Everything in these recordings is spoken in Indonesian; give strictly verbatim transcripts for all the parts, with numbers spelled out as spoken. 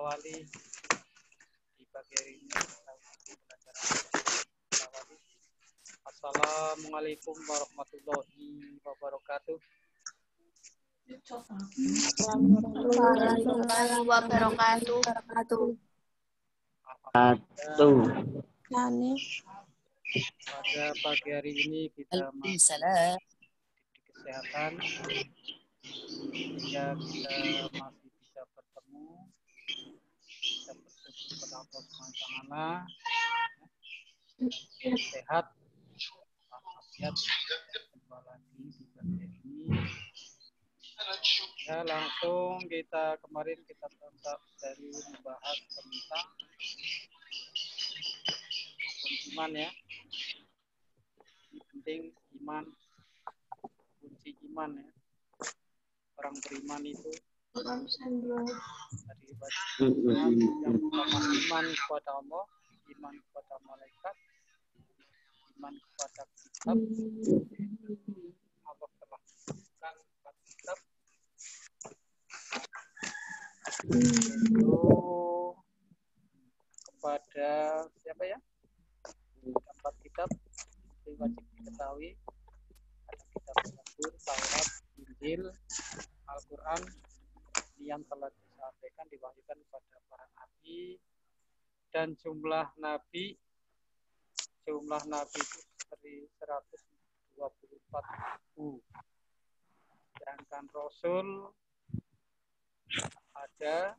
awali di pagi hari ini kita pelajaran awali. Assalamualaikum warahmatullahi wabarakatuh. Waalaikumsalam wabarakatuh. Satu. Pada pagi hari ini kita masih di kesehatan, sehingga kita masih bisa bertemu, bisa bersyukur kepada Allah subhanahu wa taala, sehat, walafiat, jumpa lagi di pagi hari ini. Ya, langsung kita kemarin kita tetap dari membahas tentang iman ya. Ini penting iman, kunci iman ya. Orang beriman itu dari iman yang pertama iman kepada Allah, iman kepada malaikat, iman kepada kitab. Allah telah menetapkan empat kitab. Itu kepada siapa ya? Empat kitab itu wajib diketahui. Ada kitab Zabur, Taurat, Injil, Al-Quran yang telah disampaikan diwahyukan kepada para nabi, dan jumlah nabi jumlah nabi itu dari seratus dua puluh empat ribu. Sedangkan Rasul ada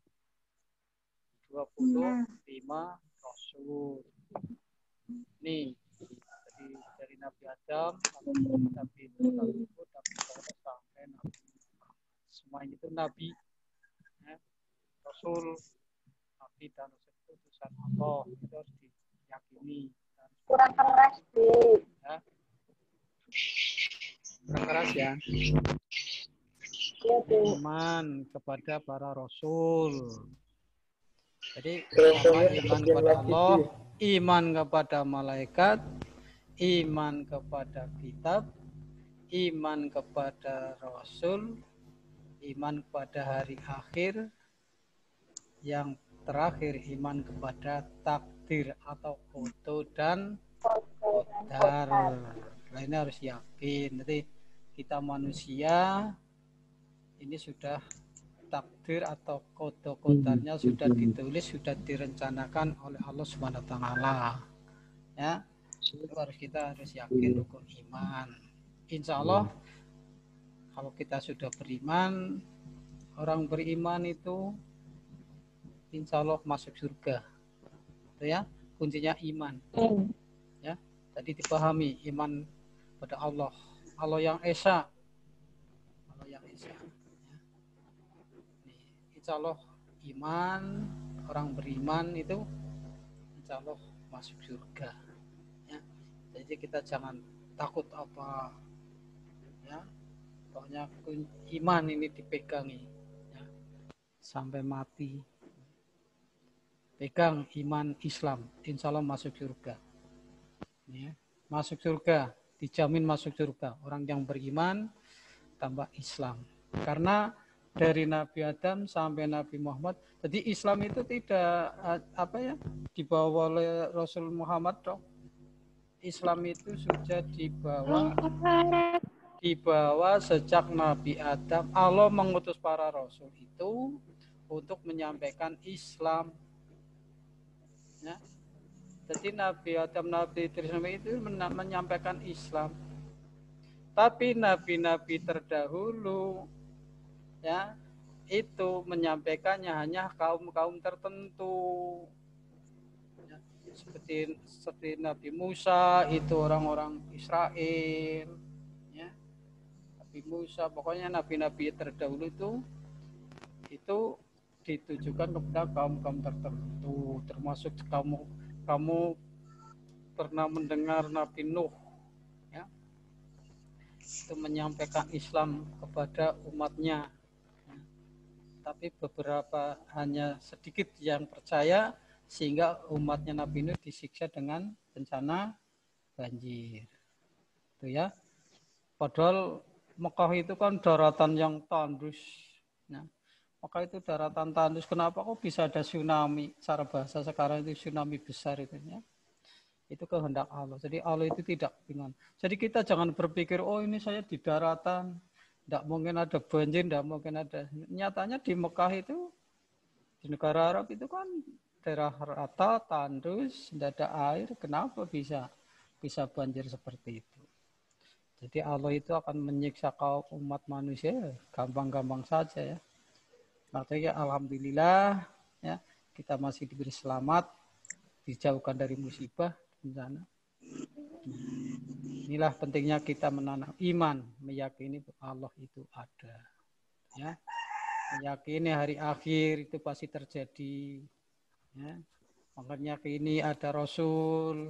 dua puluh lima Rasul. Nih, dari, dari Nabi Adam, Nabi itu, Nabi itu, Nabi Muhammad sampai Nabi semuanya itu Nabi, ya. Rasul, Nabi dan Rasul itu utusan Allah, itu harus diyakini. Kurang keras sih. Ya. Kurang keras ya. Iman kepada para Rasul. Jadi pertama iman kepada Allah, iman kepada malaikat, iman kepada kitab, iman kepada Rasul, iman kepada hari akhir, yang terakhir iman kepada takdir atau qada dan qadar. Nah, ini harus yakin. Jadi kita manusia ini sudah takdir atau qada qadarnya sudah ditulis, sudah direncanakan oleh Allah Subhanahu wa taala. Ya. Itu harus kita harus yakin rukun iman. Insya Allah kalau kita sudah beriman, orang beriman itu insya Allah masuk surga. Itu ya, kuncinya iman. Ya, tadi dipahami iman pada Allah, Allah yang esa, Allah yang esa. Ya. Nih, insya Allah iman, orang beriman itu insya Allah masuk surga. Ya. Jadi kita jangan takut apa, ya. Pokoknya iman ini dipegangi, ya. Sampai mati. Pegang iman Islam, insya Allah masuk surga. Ya. Masuk surga, dijamin masuk surga. Orang yang beriman tambah Islam. Karena dari Nabi Adam sampai Nabi Muhammad, jadi Islam itu tidak apa ya dibawa oleh Rasul Muhammad dong. Islam itu sudah dibawa dibawa sejak Nabi Adam. Allah mengutus para Rasul itu untuk menyampaikan Islam. Ya. Jadi Nabi Adam, Nabi Idris itu menyampaikan Islam. Tapi nabi-nabi terdahulu ya itu menyampaikannya hanya kaum-kaum tertentu. Ya, seperti seperti Nabi Musa itu orang-orang Israel. Ya. Nabi Musa, pokoknya nabi-nabi terdahulu itu itu ditujukan kepada kaum-kaum tertentu, termasuk kamu kamu pernah mendengar Nabi Nuh, ya, itu menyampaikan Islam kepada umatnya, ya. Tapi beberapa hanya sedikit yang percaya sehingga umatnya Nabi Nuh disiksa dengan bencana banjir, itu ya. Padahal Mekah itu kan daratan yang tandus, ya. Maka itu daratan tandus. Kenapa kok bisa ada tsunami? Cara bahasa sekarang itu tsunami besar itu ya. Itu kehendak Allah. Jadi Allah itu tidak dengan. Jadi kita jangan berpikir, oh ini saya di daratan, tidak mungkin ada banjir, tidak mungkin ada. Nyatanya di Mekah itu, di negara Arab itu kan daerah rata, tandus, tidak ada air. Kenapa bisa bisa banjir seperti itu? Jadi Allah itu akan menyiksa kaum umat manusia, gampang-gampang saja ya. Makanya alhamdulillah ya kita masih diberi selamat, dijauhkan dari musibah bencana. Inilah pentingnya kita menanam iman, meyakini Allah itu ada. Ya. Meyakini hari akhir itu pasti terjadi. Ya. Meyakini ada Rasul.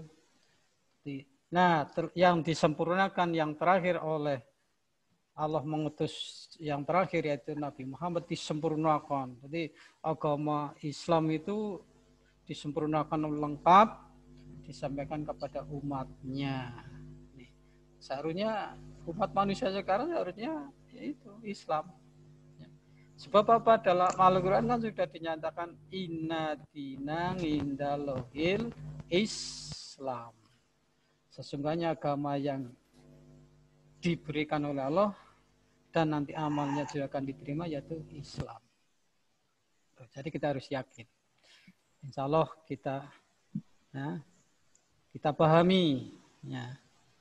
Nah, yang disempurnakan yang terakhir oleh Allah mengutus yang terakhir yaitu Nabi Muhammad disempurnakan. Jadi agama Islam itu disempurnakan lengkap, disampaikan kepada umatnya. Nih, seharusnya umat manusia sekarang seharusnya yaitu Islam. Sebab apa? Dalam Al-Quran kan sudah dinyatakan inna dina indalohil Islam. Sesungguhnya agama yang diberikan oleh Allah dan nanti amalnya juga akan diterima yaitu Islam. Jadi kita harus yakin. Insya Allah kita ya, kita pahami ya,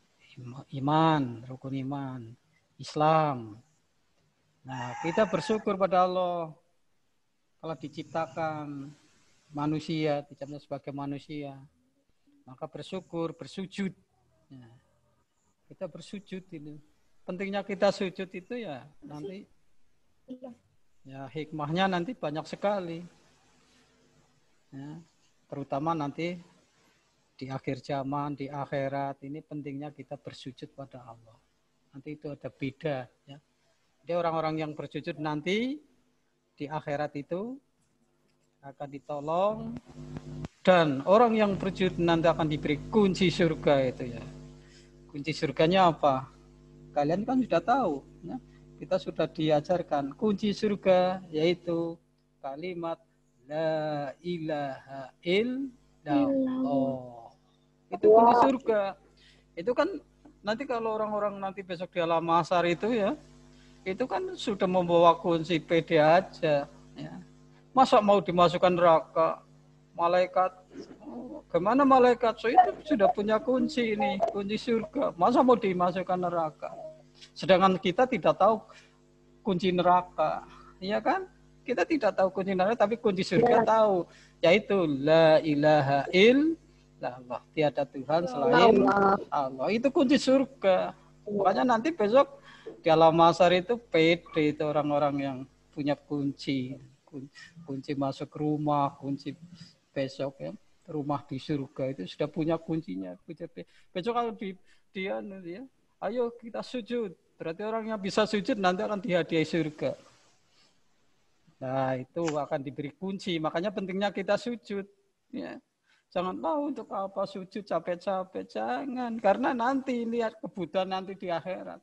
iman, rukun iman, Islam. Nah, kita bersyukur pada Allah kalau diciptakan manusia, diciptakan sebagai manusia. Maka bersyukur, bersujud. Ya. Kita bersujud ini. Pentingnya kita sujud itu ya nanti ya hikmahnya nanti banyak sekali. Ya, terutama nanti di akhir zaman, di akhirat ini pentingnya kita bersujud pada Allah. Nanti itu ada beda ya. Jadi orang-orang yang bersujud nanti di akhirat itu akan ditolong dan orang yang bersujud nanti akan diberi kunci surga itu ya. Kunci surganya apa? Kalian kan sudah tahu, ya? Kita sudah diajarkan kunci surga yaitu kalimat la ilaha illallah. Itu kunci surga. Itu kan nanti kalau orang-orang nanti besok di alam mahsyar itu ya, itu kan sudah membawa kunci pede aja. Ya. Masa mau dimasukkan neraka? Malaikat, oh, gimana malaikat? So itu sudah punya kunci ini, kunci surga. Masa mau dimasukkan neraka? Sedangkan kita tidak tahu kunci neraka, iya kan? Kita tidak tahu kunci neraka, tapi kunci surga ya. Tahu, yaitu la ilaha illallah, tiada Tuhan selain Allah. Allah. Itu kunci surga. Makanya nanti besok di alam mahsyar itu pede itu orang-orang yang punya kunci, kunci masuk rumah, kunci besok ya, rumah di surga itu sudah punya kuncinya. Besok kalau di dia ya, ayo kita sujud. Berarti orang yang bisa sujud nanti akan dihadiahi surga. Nah, itu akan diberi kunci. Makanya pentingnya kita sujud. Ya. Jangan tahu untuk apa sujud capek-capek. Jangan. Karena nanti lihat kebutuhan nanti di akhirat.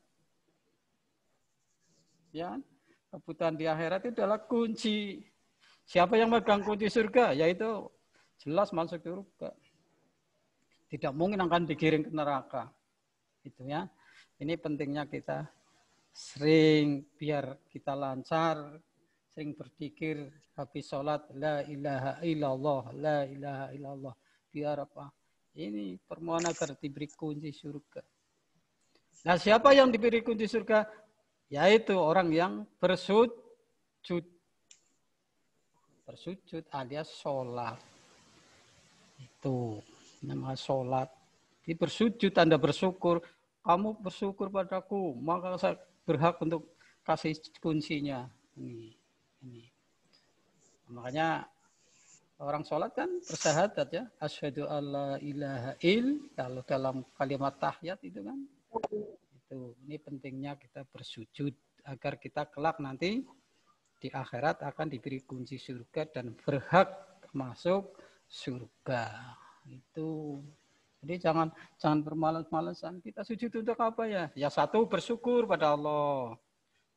Ya, kebutuhan di akhirat itu adalah kunci. Siapa yang megang kunci surga? Yaitu jelas masuk surga. Tidak mungkin akan digiring ke neraka. Itu ya. Ini pentingnya kita sering biar kita lancar, sering berpikir habis sholat la ilaha illallah, la ilaha illallah. Biar apa? Ini permohonan agar diberi kunci surga. Nah, siapa yang diberi kunci surga? Yaitu orang yang bersujud. Bersujud alias sholat. Itu nama sholat. Di bersujud Anda bersyukur. Kamu bersyukur padaku, maka saya berhak untuk kasih kuncinya. Ini, ini. Makanya orang sholat kan bersyahadat ya. Asyhadu alla ilaha il. Kalau dalam kalimat tahiyat itu kan. Itu. Ini pentingnya kita bersujud. Agar kita kelak nanti di akhirat akan diberi kunci surga dan berhak masuk surga. Itu. Jadi jangan jangan bermalas-malasan. Kita sujud untuk apa ya? Ya satu bersyukur pada Allah.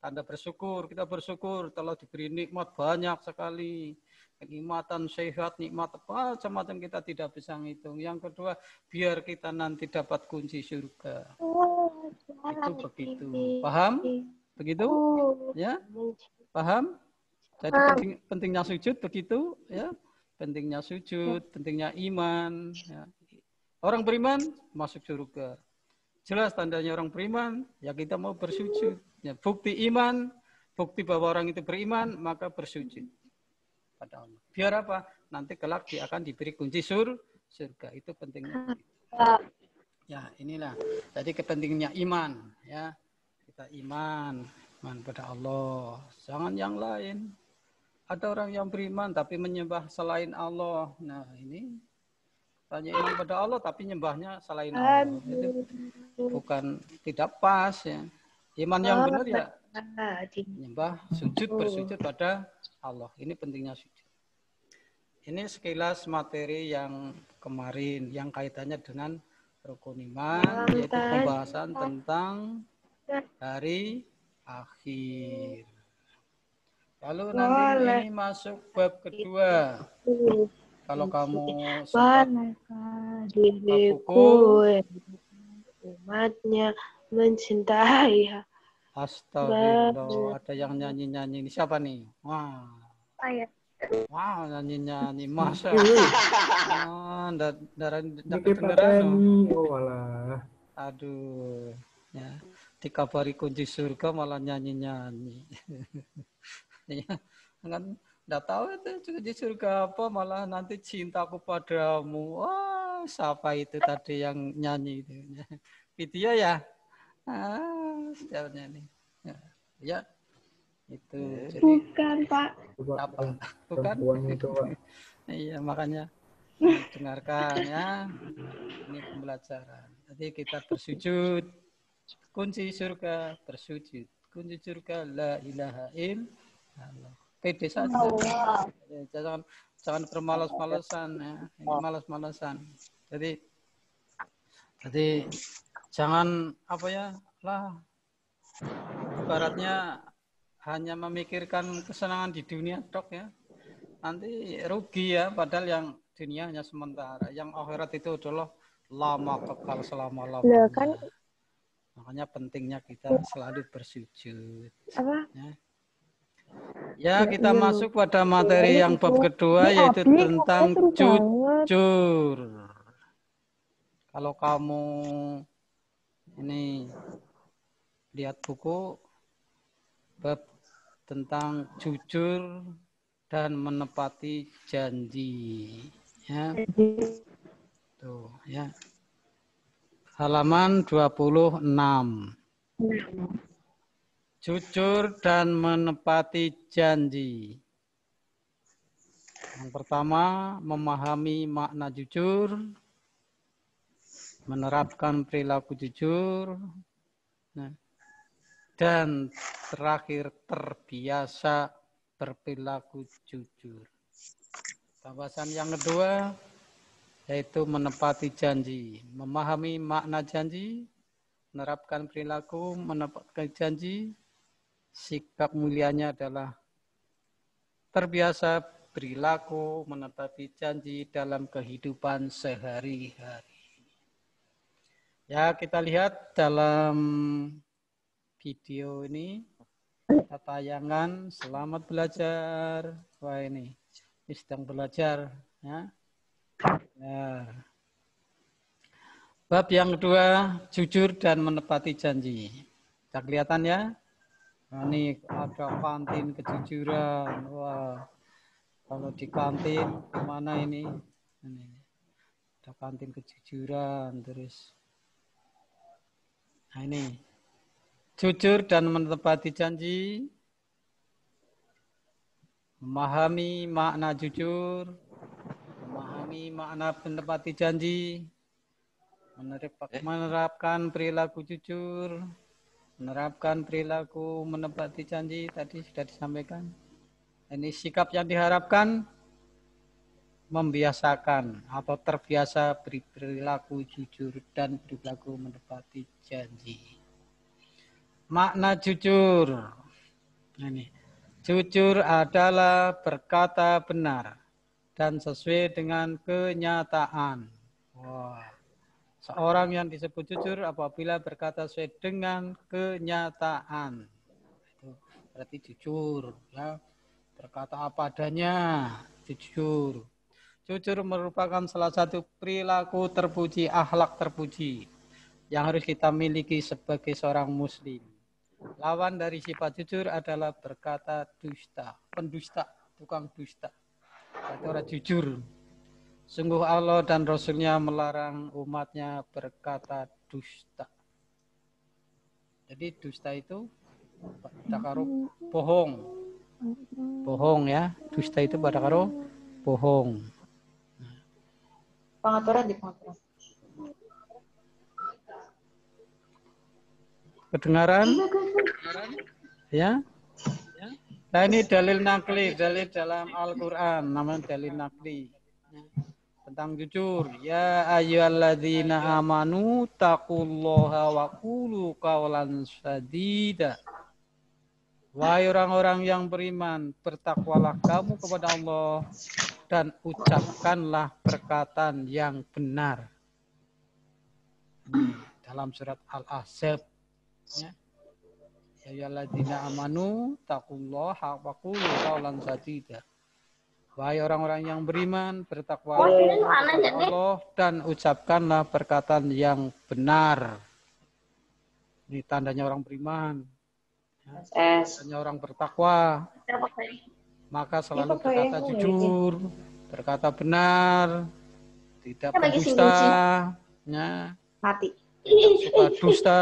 tanda bersyukur. Kita bersyukur telah diberi nikmat banyak sekali. Kenikmatan sehat, nikmat macam-macam kita tidak bisa ngitung. Yang kedua, biar kita nanti dapat kunci surga. Itu begitu. Paham? Begitu? Ya? Paham? Jadi penting, pentingnya sujud begitu, ya. Pentingnya sujud, pentingnya iman. Ya. Orang beriman masuk surga. Jelas tandanya orang beriman, ya kita mau bersujud. Ya, bukti iman, bukti bahwa orang itu beriman, maka bersujud pada Allah. Biar apa? Nanti kelak dia akan diberi kunci sur, surga. Itu pentingnya. Ya, inilah. Jadi kepentingannya iman, ya. Kita iman, iman pada Allah. Jangan yang lain. Ada orang yang beriman tapi menyembah selain Allah. Nah, ini tanya iman pada Allah tapi nyembahnya selain Allah. Itu bukan tidak pas ya. Iman yang benar ya menyembah sujud bersujud pada Allah. Ini pentingnya sujud. Ini sekilas materi yang kemarin yang kaitannya dengan rukun iman, yaitu pembahasan tentang hari akhir. Lalu nanti ini masuk bab kedua. Kalau kamu sempat diriku umatnya mencintai. Astagfirullah, ada yang nyanyi-nyanyi. Ini siapa nih? Wah. Wah, nyanyi-nyanyi. Masa. Ah, darah kedengeran. Oh, alah. Aduh. Ya. Dikabari kunci surga malah nyanyi-nyanyi. Ya, kan enggak tahu itu kunci surga apa, malah nanti cintaku padamu. Wah, siapa itu tadi yang nyanyi itu? Video ya? Ah, setiap nyanyi. Ya, ya. Itu. Jadi, Bukan, Pak. apa? Bukan? Itu, Pak. Iya, makanya dengarkan ya. Ini pembelajaran. Jadi kita bersujud. Kunci surga bersujud. Kunci surga la ilaha illallah. Pede saja. Ya, jangan jangan bermalas-malasan ya. Ini malas-malasan. Jadi jadi jangan apa ya lah. Ibaratnya hanya memikirkan kesenangan di dunia tok ya. Nanti rugi ya. Padahal yang dunia hanya sementara. Yang akhirat itu adalah lama kekal selama-lamanya. Kan makanya pentingnya kita selalu bersujud. apa? Ya, ya kita ya, masuk pada materi yang bab kedua yaitu tentang jujur. Kalau kamu ini lihat buku bab tentang jujur dan menepati janji. Ya. Tuh, ya. Halaman dua puluh enam. Jujur dan menepati janji. Yang pertama, memahami makna jujur, menerapkan perilaku jujur, nah, dan terakhir terbiasa berperilaku jujur. Pembahasan yang kedua, yaitu menepati janji, memahami makna janji, menerapkan perilaku, menepati janji, sikap mulianya adalah terbiasa perilaku, menepati janji dalam kehidupan sehari-hari. Ya, kita lihat dalam video ini, kita tayangan, selamat belajar. Wah ini, ini sedang belajar, ya. Ya. Bab yang kedua, jujur dan menepati janji. Sudah kelihatan ya? Nah, ini ada kantin kejujuran. Wah, kalau di kantin gimana ini? Ini ada kantin kejujuran terus. Nah ini, jujur dan menepati janji, memahami makna jujur, memahami makna menepati janji, menerapkan perilaku jujur, menerapkan perilaku menepati janji, tadi sudah disampaikan. Ini sikap yang diharapkan, membiasakan atau terbiasa berperilaku jujur dan perilaku menepati janji. Makna jujur. Ini. Jujur adalah berkata benar dan sesuai dengan kenyataan. Wah. Seorang yang disebut jujur apabila berkata sesuai dengan kenyataan. Itu berarti jujur, ya. Berkata apa adanya, jujur. Jujur merupakan salah satu perilaku terpuji, akhlak terpuji yang harus kita miliki sebagai seorang muslim. Lawan dari sifat jujur adalah berkata dusta, pendusta, tukang dusta. Berarti orang jujur. Sungguh Allah dan Rasulnya melarang umatnya berkata dusta. Jadi dusta itu pada karo bohong. Bohong ya. Dusta itu pada karo bohong. Pengaturan di pengaturan. Kedengaran? Ya? Nah ini dalil nakli, dalil dalam Al-Quran, namanya dalil nakli. Tentang jujur. Ya ayyuhalladzina amanu taqullaha wa qulu qawlan sadida. Wahai orang-orang yang beriman, bertakwalah kamu kepada Allah dan ucapkanlah perkataan yang benar. Ini dalam surat Al-Ahzab. Ya. Ya ayyuhalladzina amanu taqullaha wa qulu qawlan sadida. Wahai orang-orang yang beriman, bertakwalah kepada Allah dan ucapkanlah perkataan yang benar. Ini tandanya orang beriman. Ya, tandanya orang bertakwa. Maka selalu berkata jujur, berkata benar, tidak berdusta. Ya. Mati. Suka dusta.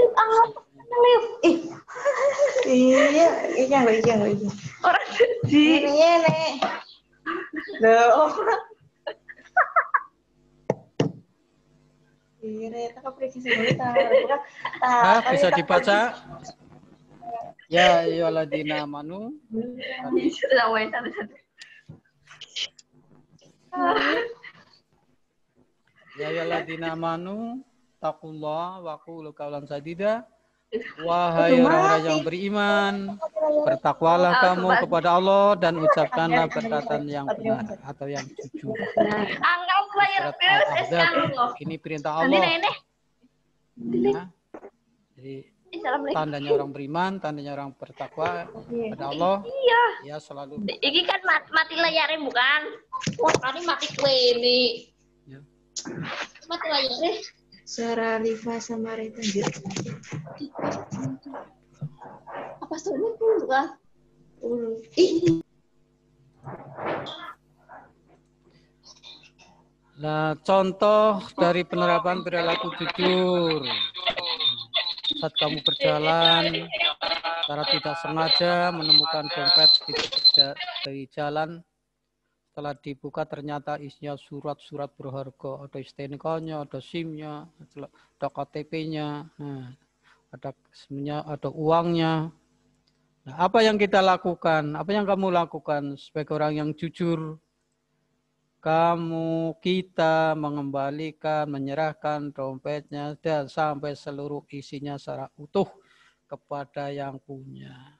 Iya, iya, iya, iya. Orang sedih. Iya, Nek. Loh. Iya, Nek, tak pergi sebentar. Ah, bisa dibaca. Ya ayyuhalladzina amanu. Ya ayyuhalladzina amanu taqullaha wa qulu qawlan sadida. Wahai orang-orang yang beriman, bertakwalah kamu kepada Allah dan ucapkanlah perkataan yang benar atau yang jujur. Surat Al-Ahzab. Ini perintah Allah. Nah, jadi tandanya orang beriman, tandanya orang bertakwa kepada Allah. Ya selalu. Iki kan mati, mati layarnya bukan? Wah, kali mati kue ini. Ya. Mati layarnya. Suara Liva sama Rita. Apa soalnya pun lah? Nah, contoh dari penerapan perilaku jujur. Saat kamu berjalan, secara tidak sengaja menemukan dompet di, di jalan, setelah dibuka ternyata isinya surat-surat berharga, ada S T N K-nya, ada SIM-nya, ada K T P-nya, nah, ada semuanya, ada uangnya. Nah, apa yang kita lakukan? Apa yang kamu lakukan sebagai orang yang jujur? Kamu, kita mengembalikan, menyerahkan dompetnya dan sampai seluruh isinya secara utuh kepada yang punya.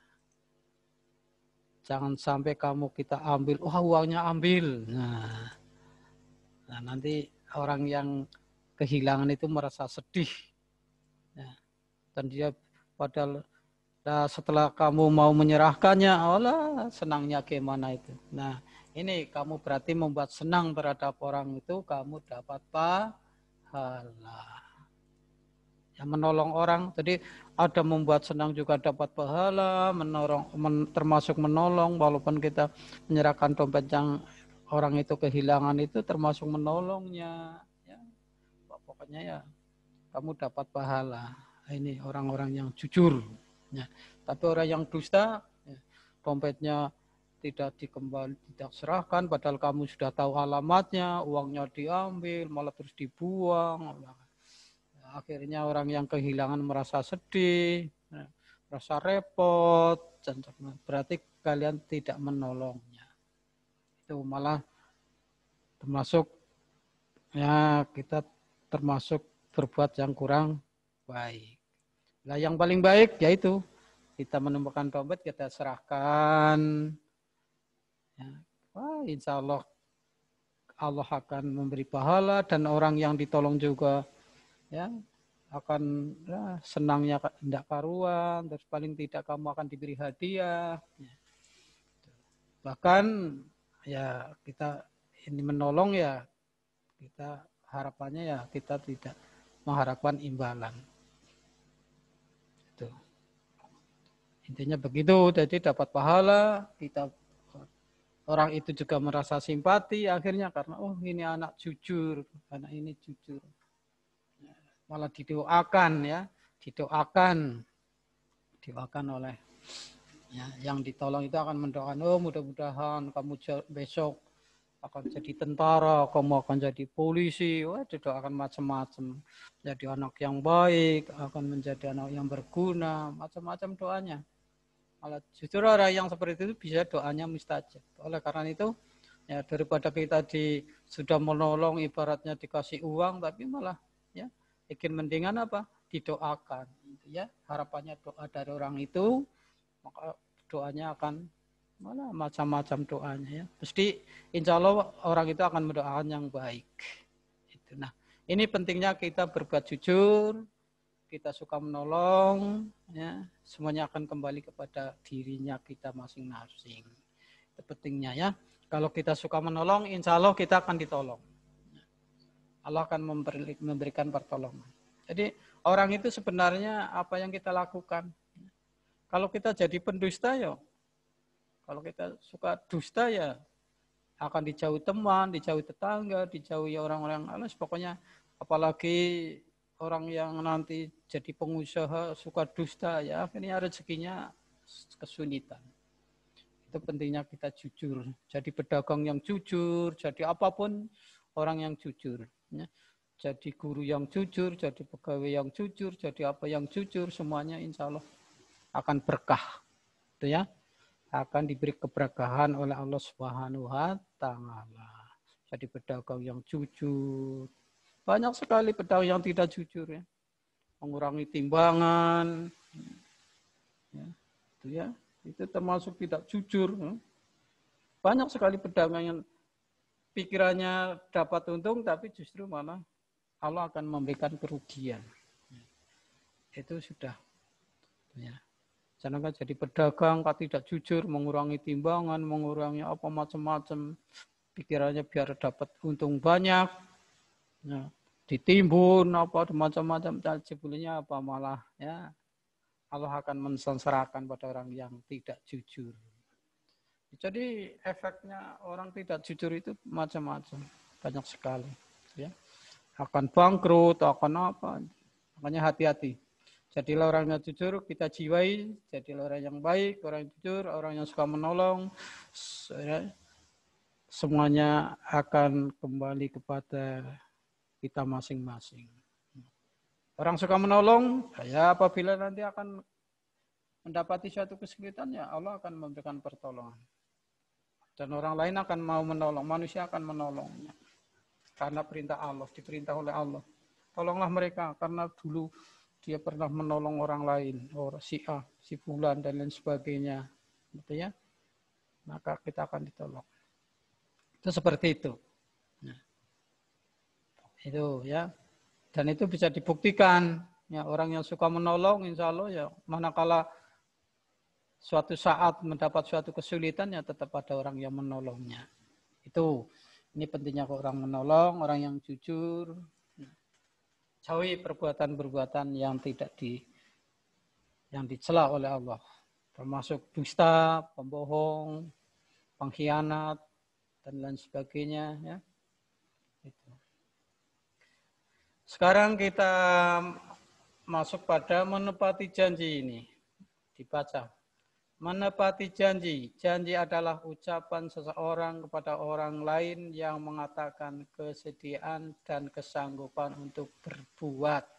Jangan sampai kamu kita ambil, wah uangnya ambil. Nah, nah nanti orang yang kehilangan itu merasa sedih. Ya. Dan dia padahal nah, setelah kamu mau menyerahkannya, Allah senangnya gimana itu. Nah, ini kamu berarti membuat senang terhadap orang itu, kamu dapat pahala. Yang menolong orang, jadi ada membuat senang juga dapat pahala, menolong, men, termasuk menolong, walaupun kita menyerahkan dompet yang orang itu kehilangan itu termasuk menolongnya. Ya. Pokoknya ya, kamu dapat pahala. Ini orang-orang yang jujur. Ya. Tapi orang yang dusta, ya, dompetnya tidak dikembali, tidak serahkan, padahal kamu sudah tahu alamatnya, uangnya diambil, malah terus dibuang. Akhirnya orang yang kehilangan merasa sedih, merasa repot, berarti kalian tidak menolongnya. Itu malah termasuk ya kita termasuk berbuat yang kurang baik. Nah, yang paling baik yaitu kita menemukan dompet, kita serahkan. Ya. Wah, insya Allah Allah akan memberi pahala dan orang yang ditolong juga ya akan ya, senangnya tidak karuan, terus paling tidak kamu akan diberi hadiah. Ya. Bahkan ya kita ini menolong ya kita harapannya ya kita tidak mengharapkan imbalan. Itu. Intinya begitu, jadi dapat pahala, kita orang itu juga merasa simpati akhirnya karena oh ini anak jujur, anak ini jujur. Malah didoakan ya, didoakan, didoakan oleh ya, yang ditolong itu akan mendoakan, oh mudah-mudahan kamu besok akan jadi tentara, kamu akan jadi polisi, wah didoakan macam-macam. Jadi anak yang baik, akan menjadi anak yang berguna, macam-macam doanya. Malah justru orang yang seperti itu bisa doanya mustajab. Oleh karena itu, ya daripada kita di sudah menolong ibaratnya dikasih uang, tapi malah ya ingin mendingan apa? Didoakan. Ya harapannya doa dari orang itu, maka doanya akan malah macam-macam doanya ya. Mesti insya Allah orang itu akan mendoakan yang baik. Itu. Nah ini pentingnya kita berbuat jujur. Kita suka menolong, ya, semuanya akan kembali kepada dirinya kita masing-masing. Itu pentingnya ya. Kalau kita suka menolong, insya Allah kita akan ditolong. Allah akan memberi, memberikan pertolongan. Jadi orang itu sebenarnya apa yang kita lakukan. Kalau kita jadi pendusta ya, kalau kita suka dusta ya, akan dijauhi teman, dijauhi tetangga, dijauhi orang-orang halus, pokoknya apalagi orang yang nanti jadi pengusaha suka dusta ya akhirnya rezekinya kesulitan. Itu pentingnya kita jujur. Jadi pedagang yang jujur, jadi apapun orang yang jujur. Ya. Jadi guru yang jujur, jadi pegawai yang jujur, jadi apa yang jujur, semuanya insya Allah akan berkah. Itu ya, akan diberi keberkahan oleh Allah Subhanahu wa Ta'ala. Jadi pedagang yang jujur. Banyak sekali pedagang yang tidak jujur ya. Mengurangi timbangan. Ya, itu ya. Itu termasuk tidak jujur. Ya. Banyak sekali pedagang yang pikirannya dapat untung tapi justru malah Allah akan memberikan kerugian. Ya. Itu sudah. Ya. Jangan kan jadi pedagang kalau tidak jujur, mengurangi timbangan, mengurangi apa macam-macam. Pikirannya biar dapat untung banyak. Ya. Ditimbun apa macam-macam jebulnya apa malah ya Allah akan mensengsarakan pada orang yang tidak jujur. Jadi efeknya orang tidak jujur itu macam-macam, banyak sekali ya. Akan bangkrut, akan apa. Makanya hati-hati. Jadilah orang yang jujur, kita jiwai, jadilah orang yang baik, orang yang jujur, orang yang suka menolong. Semuanya akan kembali kepada kita masing-masing. Orang suka menolong, ya apabila nanti akan mendapati suatu kesulitan, ya Allah akan memberikan pertolongan. Dan orang lain akan mau menolong, manusia akan menolongnya. Karena perintah Allah, diperintah oleh Allah. Tolonglah mereka, karena dulu dia pernah menolong orang lain, orang si A, si Fulan, dan lain sebagainya. Gitu ya. Maka kita akan ditolong. Itu seperti itu. Itu ya, dan itu bisa dibuktikan ya, orang yang suka menolong insya Allah ya manakala suatu saat mendapat suatu kesulitan ya tetap ada orang yang menolongnya. Itu ini pentingnya orang menolong, orang yang jujur, jauhi perbuatan-perbuatan yang tidak di yang dicela oleh Allah, termasuk dusta, pembohong, pengkhianat dan lain sebagainya ya. Itu. Sekarang kita masuk pada menepati janji ini. Dibaca. Menepati janji. Janji adalah ucapan seseorang kepada orang lain yang mengatakan kesediaan dan kesanggupan untuk berbuat.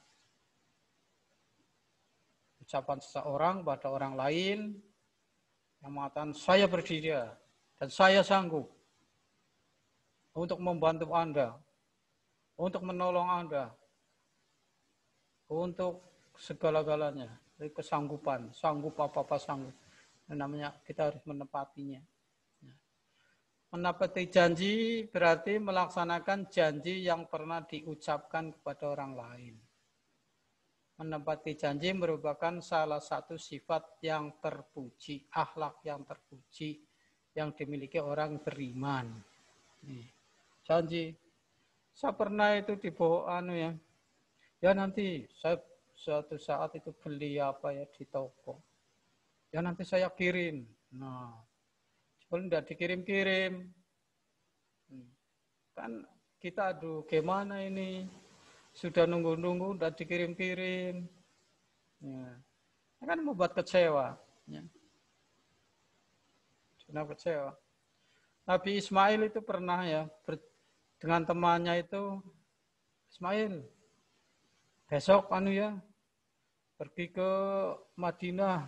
Ucapan seseorang pada orang lain yang mengatakan saya bersedia dan saya sanggup untuk membantu Anda, untuk menolong Anda, untuk segala-galanya. dari kesanggupan, sanggup apa-apa sanggup. Namanya kita harus menepatinya. Menepati janji berarti melaksanakan janji yang pernah diucapkan kepada orang lain. Menepati janji merupakan salah satu sifat yang terpuji, akhlak yang terpuji yang dimiliki orang beriman. Nih, janji, saya pernah itu dibawa anu ya, ya nanti saya suatu saat itu beli apa ya di toko, ya nanti saya kirim. Nah, sebelum tidak dikirim-kirim, kan kita aduh gimana ini, sudah nunggu-nunggu udah dikirim-kirim, ya, kan membuat kecewa, ya. Sudah kecewa. Nabi Ismail itu pernah ya ber, dengan temannya itu, Ismail, besok anu ya pergi ke Madinah.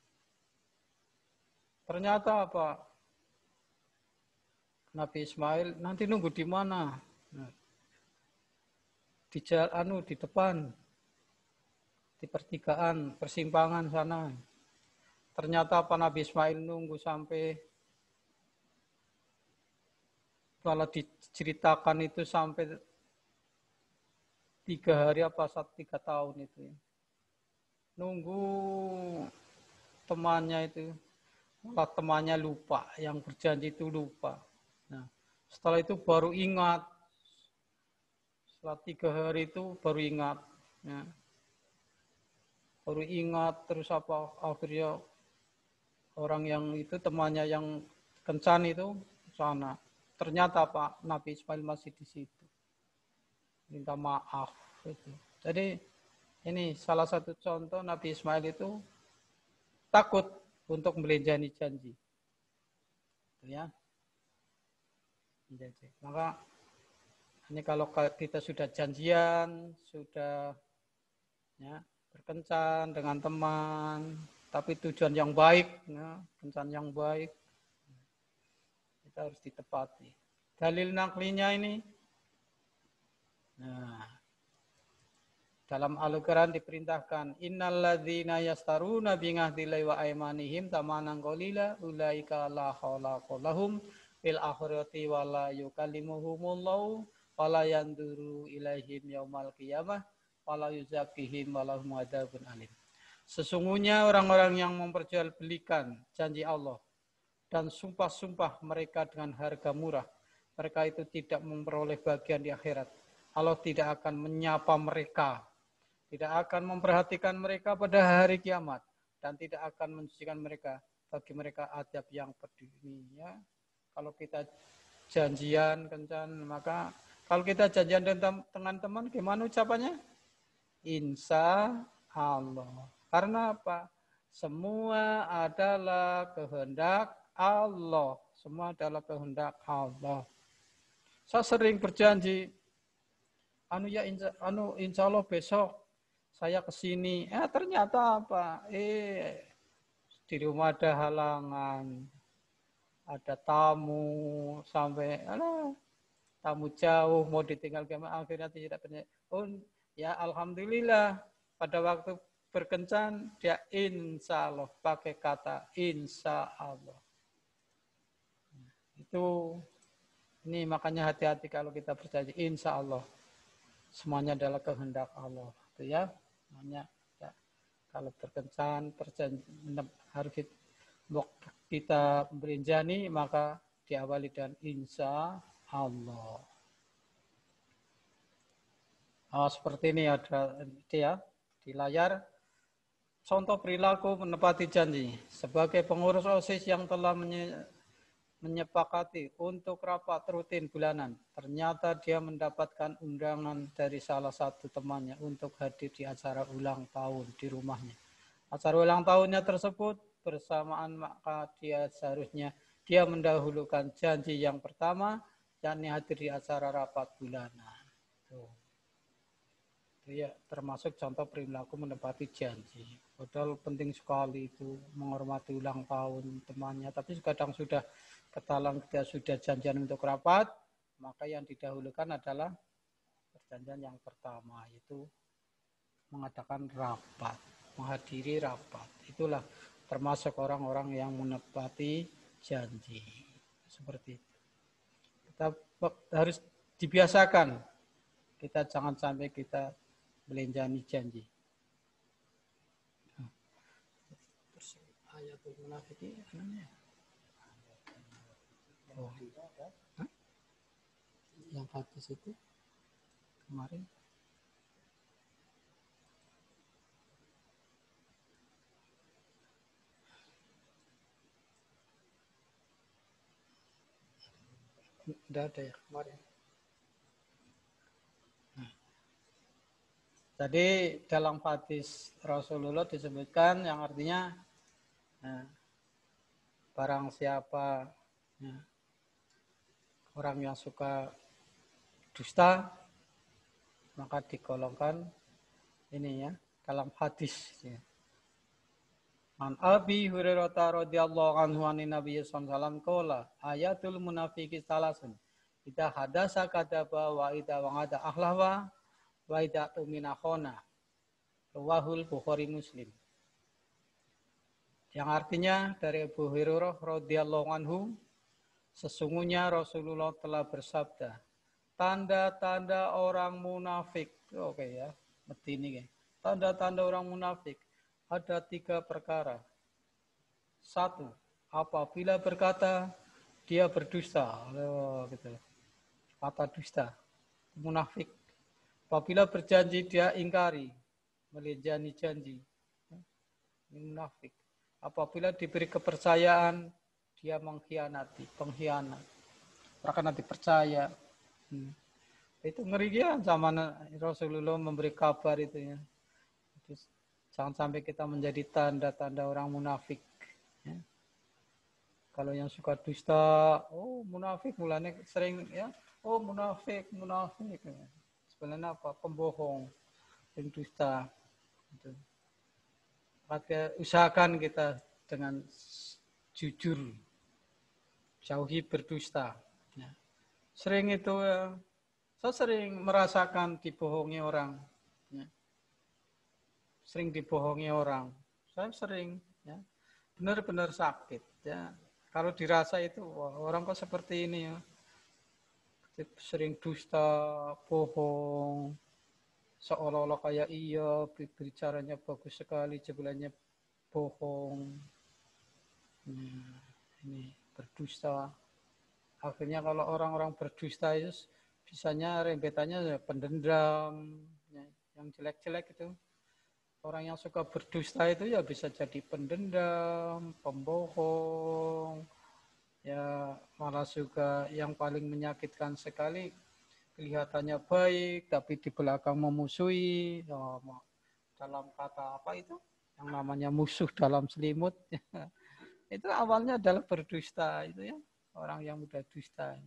Ternyata apa? Nabi Ismail nanti nunggu di mana? Nah, di jalan anu di depan, di pertigaan, persimpangan sana. Ternyata apa Nabi Ismail nunggu sampai kalau diceritakan itu sampai tiga hari apa satu tiga tahun itu ya. Nunggu temannya itu, malah temannya lupa, yang berjanji itu lupa. Nah, setelah itu baru ingat, setelah tiga hari itu baru ingat, ya. Baru ingat terus apa akhirnya orang yang itu temannya yang kencan itu sana. Ternyata Pak Nabi Ismail masih di situ. Minta maaf. Gitu. Jadi ini salah satu contoh Nabi Ismail itu takut untuk melenjani janji. Ya. Maka ini kalau kita sudah janjian, sudah ya, berkencan dengan teman, tapi tujuan yang baik, ya, kencan yang baik, kita harus ditepati. Dalil naklinya ini, nah, dalam Al-Quran diperintahkan, innalladzina yastaruna bingahdillahi wa aimanihim tamanan qalila ulaika la khalaqa lahum fil akhirati wa la yukallimuhumullahu wa la yanduru ilaihim yaumal qiyamah wa la yuzakkihim wa lahum adzabun alim. Sesungguhnya orang-orang yang memperjualbelikan janji Allah dan sumpah-sumpah mereka dengan harga murah, mereka itu tidak memperoleh bagian di akhirat. Allah tidak akan menyapa mereka, tidak akan memperhatikan mereka pada hari kiamat, dan tidak akan mensucikan mereka bagi mereka azab yang pedih. Ya, kalau kita janjian kencan, maka kalau kita janjian dengan teman, gimana ucapannya? Insya Allah. Karena apa? Semua adalah kehendak Allah. Semua adalah kehendak Allah. Saya sering berjanji, anu ya insya, anu insya Allah besok saya kesini. Eh ternyata apa? Eh di rumah ada halangan, ada tamu sampai, alah, tamu jauh mau ditinggal gimana? Akhirnya tidak ternyata. Oh ya alhamdulillah pada waktu berkencan dia insya Allah pakai kata insya Allah. Itu ini makanya hati-hati kalau kita berjanji insya Allah semuanya adalah kehendak Allah, itu ya. Makanya ya, kalau berkencan perjanji harus kita berjanji maka diawali dengan insya Allah. Oh, seperti ini ada ya di layar. Contoh perilaku menepati janji sebagai pengurus OSIS yang telah menye menyepakati untuk rapat rutin bulanan. Ternyata dia mendapatkan undangan dari salah satu temannya untuk hadir di acara ulang tahun di rumahnya. Acara ulang tahunnya tersebut bersamaan maka dia seharusnya dia mendahulukan janji yang pertama, yakni hadir di acara rapat bulanan. Tuh. Itu ya termasuk contoh perilaku menepati janji. Padahal penting sekali itu menghormati ulang tahun temannya, tapi kadang sudah ketalang kita sudah janjian untuk rapat, maka yang didahulukan adalah perjanjian yang pertama, yaitu mengadakan rapat. menghadiri rapat. Itulah termasuk orang-orang yang menepati janji. Seperti itu. Kita harus dibiasakan. Kita jangan sampai kita melenjani janji. Terus ayatul munafiqin namanya. Oh. Hah? Yang hadis itu kemarin. Tidak ada ya kemarin. Nah. Jadi dalam hadis Rasulullah disebutkan yang artinya nah, barang siapa ya, orang yang suka dusta maka digolongkan ini ya dalam hadis ya. An Abi Hurairah radhiyallahu anhu an Nabi sallallahu alaihi wasallam qala ayatul munafiqi salasun idza hadasa kadaba wa idza wa'ada ahlawa wa idza tumina khona rawahul Bukhari Muslim. Yang artinya dari Abu Hurairah radhiyallahu anhu sesungguhnya Rasulullah telah bersabda tanda-tanda orang munafik. Oke okay, ya, mesti ini ya. Tanda-tanda orang munafik. Ada tiga perkara. Satu, apabila berkata dia berdusta, oh, gitu. Kata dusta, munafik. Apabila berjanji dia ingkari, melenjani janji, munafik. Apabila diberi kepercayaan dia mengkhianati, pengkhianat. Karena dipercaya, hmm. itu ngeri ya zaman Rasulullah memberi kabar itu ya. Terus, jangan sampai kita menjadi tanda-tanda orang munafik. Ya. Kalau yang suka dusta, oh munafik mulanya sering ya, oh munafik, munafik. Sebenarnya apa? Pembohong, yang dusta. Gitu. Maka usahakan kita dengan jujur, jauhi berdusta. Ya. Sering itu, ya, saya sering merasakan dibohongi orang. Ya. Sering dibohongi orang, saya sering, ya, benar-benar sakit, ya. Kalau dirasa itu, wah, orang kok seperti ini ya, sering dusta, bohong, seolah-olah kayak iya, bicaranya bagus sekali, sebenarnya bohong, nah, ini berdusta. Akhirnya kalau orang-orang berdusta itu, bisanya rembetannya ya, pendendam, ya, yang jelek-jelek itu. Orang yang suka berdusta itu ya bisa jadi pendendam, pembohong, ya malah juga yang paling menyakitkan sekali kelihatannya baik tapi di belakang memusuhi. Ya, dalam kata apa itu? Yang namanya musuh dalam selimut. Itu awalnya adalah berdusta itu ya, orang yang mudah dusta.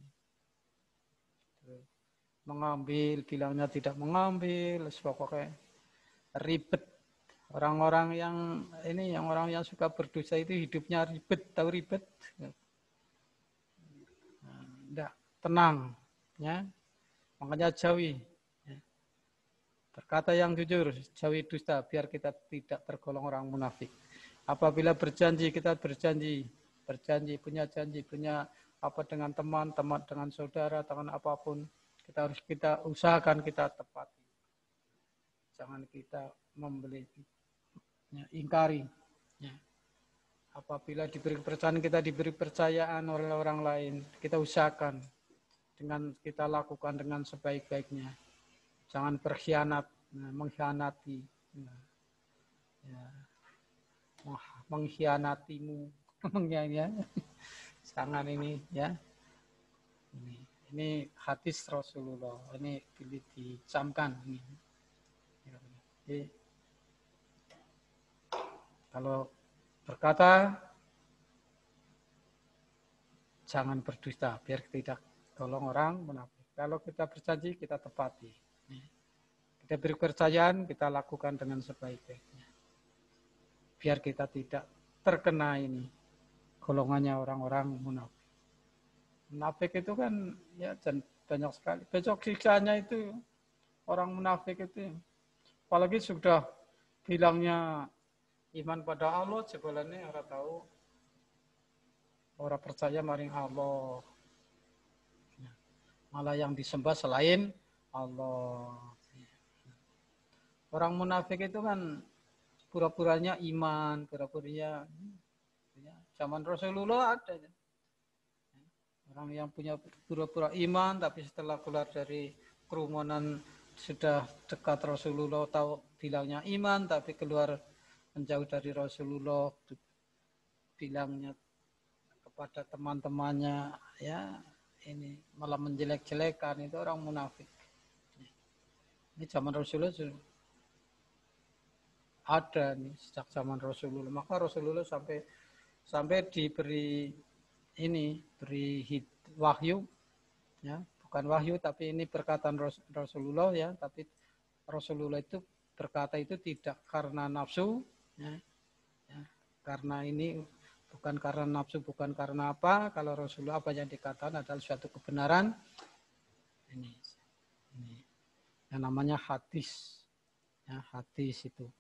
Mengambil, bilangnya tidak mengambil, pokoknya ribet. Orang-orang yang ini, yang orang yang suka berdosa itu hidupnya ribet, tahu ribet? Enggak, tenang, ya. Makanya jauhi. Ya. Berkata yang jujur, jauhi dusta, biar kita tidak tergolong orang munafik. Apabila berjanji, kita berjanji, berjanji, punya janji, punya apa dengan teman, teman dengan saudara, dengan apapun, kita harus kita usahakan kita tepati. Jangan kita membeli. Ya, ingkari. Ya. Apabila diberi kepercayaan, kita diberi percayaan oleh orang lain, kita usahakan dengan kita lakukan dengan sebaik-baiknya. Jangan berkhianat, nah, mengkhianati, nah, ya, mengkhianatimu, ya. Jangan ini, ya. Ini, ini hadis Rasulullah. Ini pilih dicamkan. Ini. Jadi, kalau berkata, jangan berdusta, biar tidak tolong orang munafik. Kalau kita berjanji, kita tepati. Kita beri kepercayaan, kita lakukan dengan sebaik-baiknya. Biar kita tidak terkena ini, golongannya orang-orang munafik. Munafik itu kan ya banyak sekali. Besok siksanya itu orang munafik itu, apalagi sudah bilangnya iman pada Allah jebolane ora tahu ora percaya maring Allah. Malah yang disembah selain Allah. Orang munafik itu kan pura-puranya iman, pura-puranya ya, zaman Rasulullah ada. Orang yang punya pura-pura iman tapi setelah keluar dari kerumunan sudah dekat Rasulullah tahu bilangnya iman tapi keluar menjauh dari Rasulullah bilangnya kepada teman-temannya ya ini malah menjelek-jelekan, itu orang munafik. Ini zaman Rasulullah ada nih sejak zaman Rasulullah, maka Rasulullah sampai sampai diberi ini beri wahyu ya, bukan wahyu tapi ini perkataan Rasulullah ya, tapi Rasulullah itu berkata itu tidak karena nafsu ya, ya, karena ini bukan karena nafsu, bukan karena apa. Kalau Rasulullah apa yang dikatakan adalah suatu kebenaran ini, ini yang namanya hadis ya, hadis itu.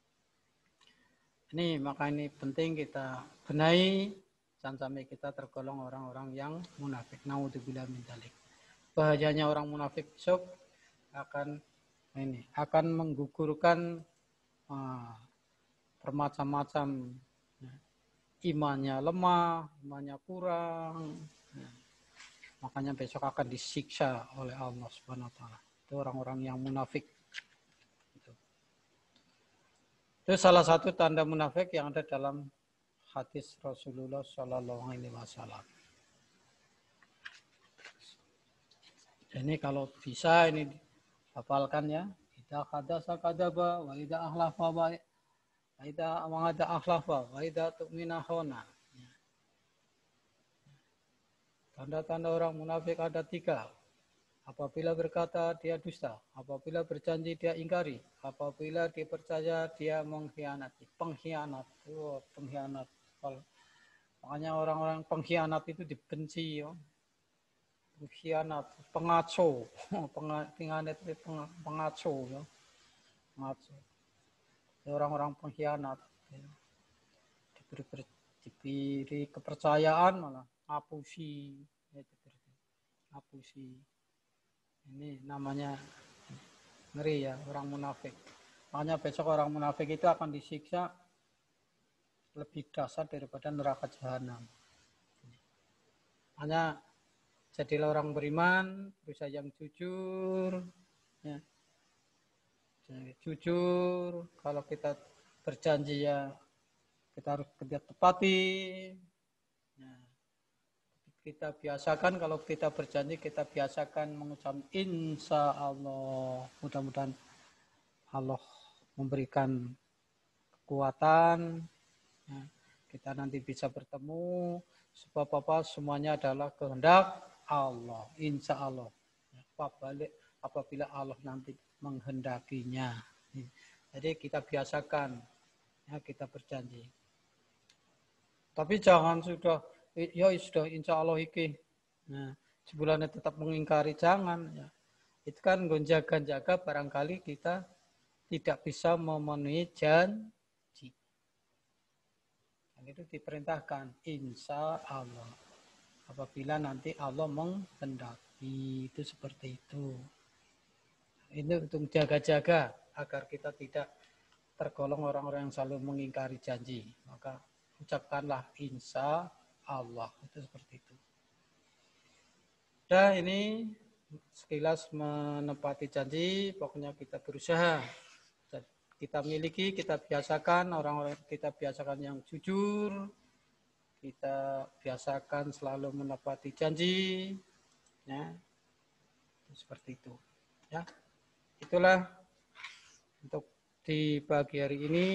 Ini maka ini penting kita benahi jangan sampai kita tergolong orang-orang yang munafik. Naudzubillah min dzalik. Bahayanya orang munafik besok akan ini akan menggugurkan uh, bermacam-macam ya, imannya lemah, imannya kurang. Ya. Makanya besok akan disiksa oleh Allah Subhanahu wa taala. Itu orang-orang yang munafik. Itu salah satu tanda munafik yang ada dalam hadis Rasulullah Shallallahu Alaihi Wasallam. Ini kalau bisa ini hafalkan ya. Idza hadasa kadzaba wa idza akhlafa wa idza wa'ada akhlafa wa idza tu'mina khana. Tanda-tanda orang munafik ada tiga. Apabila berkata dia dusta, apabila berjanji dia ingkari, apabila dipercaya dia mengkhianati. Pengkhianat, oh, pengkhianat. Makanya orang-orang pengkhianat itu dibenci, ya. Pengkhianat, pengaco, pengkhianat itu pengaco, ya. Pengaco. Orang-orang pengkhianat, ya. Diberi, diberi kepercayaan malah ngapusi, ya, diberi, ngapusi. Ini namanya ngeri ya, orang munafik. Makanya besok orang munafik itu akan disiksa lebih dahsyat daripada neraka jahanam. Hanya jadilah orang beriman, berusaha yang jujur, ya. Jujur, kalau kita berjanji ya kita harus kerja tepati. Ya. Kita biasakan kalau kita berjanji kita biasakan mengucap insya Allah. Mudah-mudahan Allah memberikan kekuatan ya, kita nanti bisa bertemu sebab apa semuanya adalah kehendak Allah, insya Allah ya, apabila Allah nanti menghendakinya. Jadi kita biasakan ya, kita berjanji. Tapi jangan sudah ya sudah insya Allah iki. Nah, sebulannya tetap mengingkari, jangan ya. Itu kan gonjaga-jaga barangkali kita tidak bisa memenuhi janji. Dan itu diperintahkan insya Allah. Apabila nanti Allah menghendaki, itu seperti itu. Ini untuk jaga-jaga agar kita tidak tergolong orang-orang yang selalu mengingkari janji. Maka ucapkanlah insya Allah, itu seperti itu. Dan ini sekilas menepati janji, pokoknya kita berusaha. Kita miliki, kita biasakan, orang-orang kita biasakan yang jujur, kita biasakan selalu menepati janji, ya, seperti itu. Ya, itulah untuk di pagi hari ini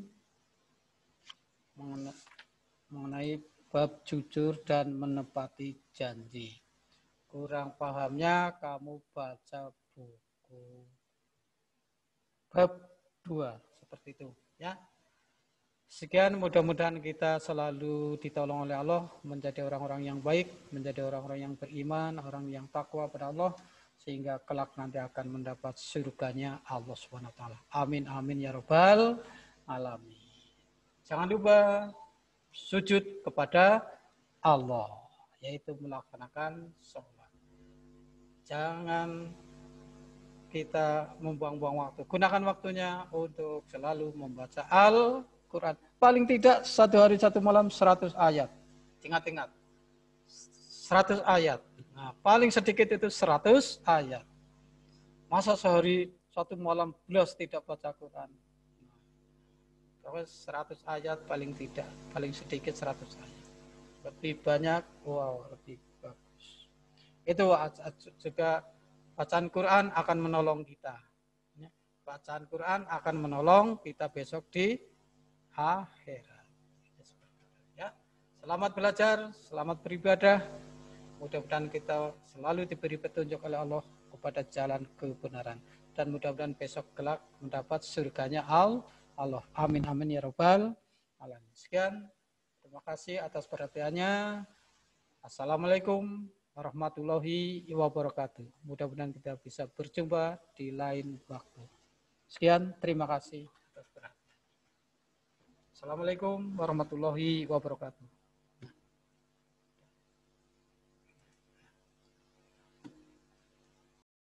mengenai bab jujur dan menepati janji. Kurang pahamnya kamu baca buku bab dua seperti itu ya. Sekian, mudah-mudahan kita selalu ditolong oleh Allah menjadi orang-orang yang baik, menjadi orang-orang yang beriman, orang yang takwa pada Allah sehingga kelak nanti akan mendapat surganya Allah Subhanahu wa taala. Amin amin ya rabbal alamin. Jangan lupa sujud kepada Allah, yaitu melaksanakan sholat. Jangan kita membuang-buang waktu. Gunakan waktunya untuk selalu membaca Al-Quran. Paling tidak satu hari satu malam seratus ayat. Ingat-ingat. seratus ayat. Nah, paling sedikit itu seratus ayat. Masa sehari satu malam belas tidak baca Quran. Terus seratus ayat paling tidak, paling sedikit seratus ayat. Lebih banyak, wow, lebih bagus. Itu juga bacaan Quran akan menolong kita. Bacaan Quran akan menolong kita besok di akhirat. Ya. Selamat belajar, selamat beribadah. Mudah-mudahan kita selalu diberi petunjuk oleh Allah kepada jalan kebenaran. Dan mudah-mudahan besok kelak mendapat surganya Allah. Amin, amin, ya Rabbal alamin. Sekian, terima kasih atas perhatiannya. Assalamualaikum warahmatullahi wabarakatuh. Mudah-mudahan kita bisa berjumpa di lain waktu. Sekian, terima kasih atas perhatian. Assalamualaikum warahmatullahi wabarakatuh.